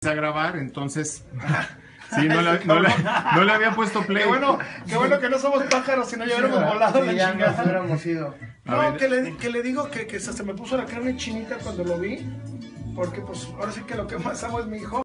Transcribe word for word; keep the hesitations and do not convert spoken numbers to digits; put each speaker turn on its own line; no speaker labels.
a grabar, entonces sí, no le, no, le, no le había puesto play.
Qué bueno, qué bueno que no somos pájaros, si no ya hubiéramos volado
sí,
la
ya
chingada.
nos hubiéramos ido.
No, que le, que le digo que, que se me puso la carne chinita cuando lo vi, porque pues ahora sí que lo que más amo es mi hijo.